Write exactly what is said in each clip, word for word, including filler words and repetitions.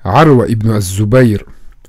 Arwa ibn az-Zubayr.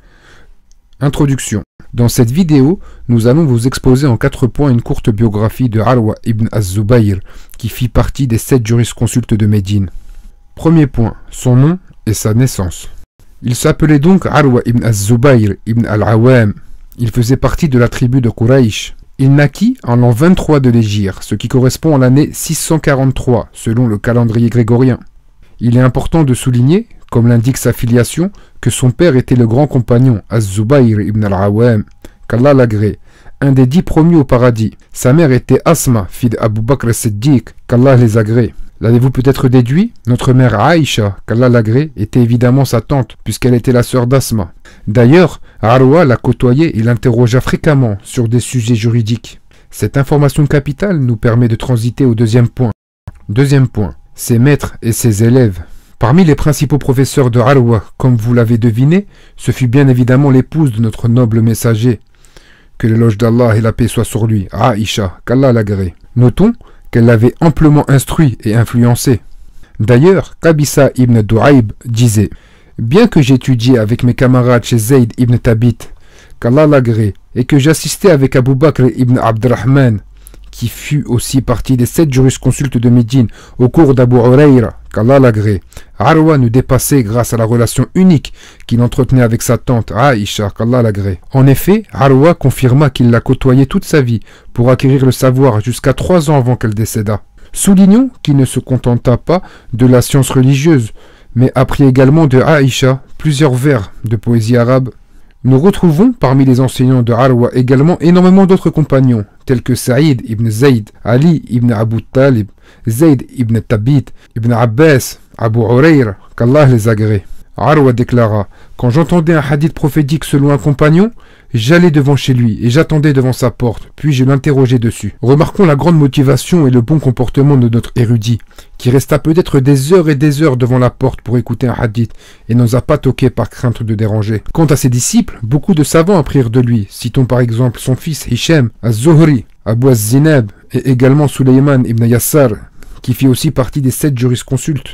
Introduction. Dans cette vidéo, nous allons vous exposer en quatre points une courte biographie de Arwa ibn az-Zubayr, qui fit partie des sept jurisconsultes de Médine. Premier point, son nom et sa naissance. Il s'appelait donc Arwa ibn az-Zubayr ibn al-Awam. Il faisait partie de la tribu de Quraysh. Il naquit en l'an vingt-trois de l'Hégire, ce qui correspond à l'année six cent quarante-trois, selon le calendrier grégorien. Il est important de souligner, comme l'indique sa filiation, que son père était le grand compagnon Az-Zubayr ibn al-Awam, qu'Allah l'agrée, un des dix promus au paradis. Sa mère était Asma, fille d'Abu Bakr as-Siddiq, qu'Allah les agrée. L'avez-vous peut-être déduit? Notre mère Aïcha, qu'Allah l'agrée, était évidemment sa tante, puisqu'elle était la sœur d'Asma. D'ailleurs, Arwa l'a côtoyée et l'interrogea fréquemment sur des sujets juridiques. Cette information capitale nous permet de transiter au deuxième point. Deuxième point, ses maîtres et ses élèves. Parmi les principaux professeurs de Arwa, comme vous l'avez deviné, ce fut bien évidemment l'épouse de notre noble messager. Que l'éloge d'Allah et la paix soient sur lui, Aïcha, qu'Allah l'agrée. Notons qu'elle l'avait amplement instruit et influencé. D'ailleurs, Qabisa ibn Du'ayb disait « Bien que j'étudiais avec mes camarades chez Zayd ibn Thabit, qu'Allah l'agrée, et que j'assistais avec Abu Bakr ibn Abdurrahman, qui fut aussi partie des sept jurisconsultes de Médine au cours d'Abu Hurayra, qu'Allah l'agrée, Arwa nous dépassait grâce à la relation unique qu'il entretenait avec sa tante Aïcha, qu'Allah l'agrée. En effet, Arwa confirma qu'il l'a côtoyée toute sa vie pour acquérir le savoir jusqu'à trois ans avant qu'elle décédât. Soulignons qu'il ne se contenta pas de la science religieuse, mais apprit également de Aïcha plusieurs vers de poésie arabe. Nous retrouvons parmi les enseignants de Arwa également énormément d'autres compagnons, tels que Saïd ibn Zayd, Ali ibn Abu Talib, Zayd ibn Thabit, ibn Abbas, Abu Hurayra, qu'Allah les agrée. Arwa déclara « Quand j'entendais un hadith prophétique selon un compagnon, j'allais devant chez lui et j'attendais devant sa porte, puis je l'interrogeais dessus. » Remarquons la grande motivation et le bon comportement de notre érudit, qui resta peut-être des heures et des heures devant la porte pour écouter un hadith et n'osa pas toquer par crainte de déranger. Quant à ses disciples, beaucoup de savants apprirent de lui. Citons par exemple son fils Hisham, Az-Zuhri, Abu Az-Zinab et également Sulayman ibn Yassar, qui fit aussi partie des sept jurisconsultes.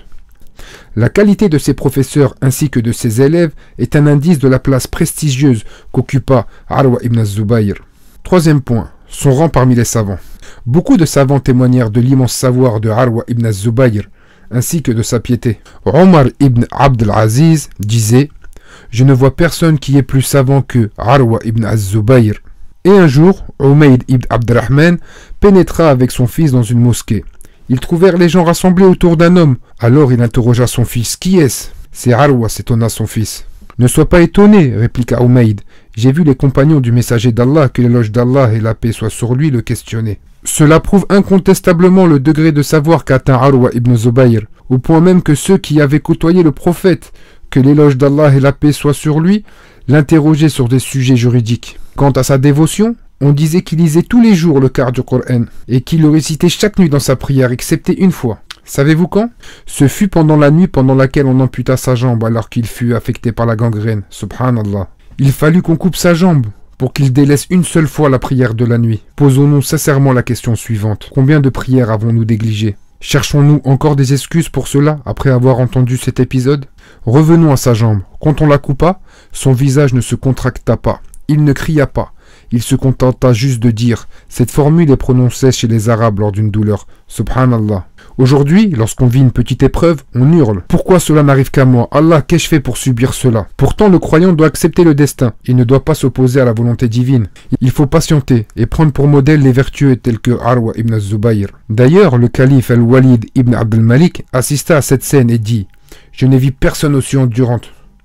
La qualité de ses professeurs ainsi que de ses élèves est un indice de la place prestigieuse qu'occupa Arwa ibn az-Zubayr. Troisième point, son rang parmi les savants. Beaucoup de savants témoignèrent de l'immense savoir de Arwa ibn az-Zubayr, ainsi que de sa piété. Omar ibn Abd al-Aziz disait « Je ne vois personne qui est plus savant que Arwa ibn az-Zubayr. » Et un jour, Umayd ibn Abdurrahman pénétra avec son fils dans une mosquée. Ils trouvèrent les gens rassemblés autour d'un homme. Alors il interrogea son fils. « Qui est-ce » ?»« C'est Arwa, s'étonna son fils. »« Ne sois pas étonné, répliqua Umayd. J'ai vu les compagnons du messager d'Allah, que l'éloge d'Allah et la paix soient sur lui, le questionner. » Cela prouve incontestablement le degré de savoir qu'atteint Arwa ibn Zubayr, au point même que ceux qui avaient côtoyé le prophète, que l'éloge d'Allah et la paix soient sur lui, l'interrogeaient sur des sujets juridiques. Quant à sa dévotion, on disait qu'il lisait tous les jours le quart du Coran et qu'il le récitait chaque nuit dans sa prière, excepté une fois. Savez-vous quand? Ce fut pendant la nuit pendant laquelle on amputa sa jambe alors qu'il fut affecté par la gangrène. Subhanallah. Il fallut qu'on coupe sa jambe pour qu'il délaisse une seule fois la prière de la nuit. Posons-nous sincèrement la question suivante. Combien de prières avons-nous négligées? Cherchons-nous encore des excuses pour cela après avoir entendu cet épisode? Revenons à sa jambe. Quand on la coupa, son visage ne se contracta pas. Il ne cria pas. Il se contenta juste de dire. Cette formule est prononcée chez les Arabes lors d'une douleur. Subhanallah. Aujourd'hui, lorsqu'on vit une petite épreuve, on hurle. Pourquoi cela n'arrive qu'à moi? Allah, qu'ai-je fait pour subir cela? Pourtant, le croyant doit accepter le destin. Il ne doit pas s'opposer à la volonté divine. Il faut patienter et prendre pour modèle les vertueux tels que Arwa ibn az-Zubayr. D'ailleurs, le calife al-Walid ibn Abd al-Malik assista à cette scène et dit « Je n'ai vu personne aussi endurant.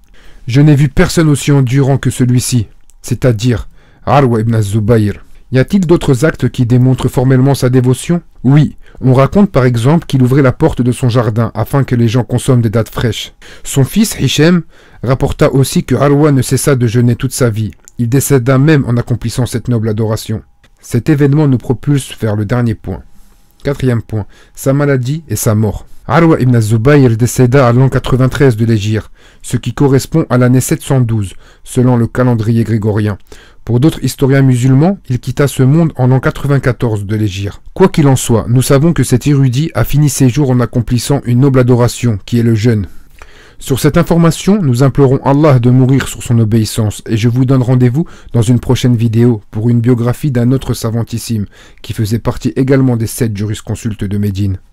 Je n'ai vu personne aussi endurant que celui-ci, c'est-à-dire Arwa ibn az-Zubayr. » Y a-t-il d'autres actes qui démontrent formellement sa dévotion? Oui, on raconte par exemple qu'il ouvrait la porte de son jardin afin que les gens consomment des dattes fraîches. Son fils Hisham rapporta aussi que Arwa ne cessa de jeûner toute sa vie. Il décéda même en accomplissant cette noble adoration. Cet événement nous propulse vers le dernier point. Quatrième point, sa maladie et sa mort. Arwa ibn az-Zubayr décéda à l'an quatre-vingt-treize de l'Hégire, ce qui correspond à l'année sept cent douze, selon le calendrier grégorien. Pour d'autres historiens musulmans, il quitta ce monde en l'an quatre-vingt-quatorze de l'Hégire. Quoi qu'il en soit, nous savons que cet érudit a fini ses jours en accomplissant une noble adoration, qui est le jeûne. Sur cette information, nous implorons Allah de mourir sur son obéissance et je vous donne rendez-vous dans une prochaine vidéo pour une biographie d'un autre savantissime qui faisait partie également des sept jurisconsultes de Médine.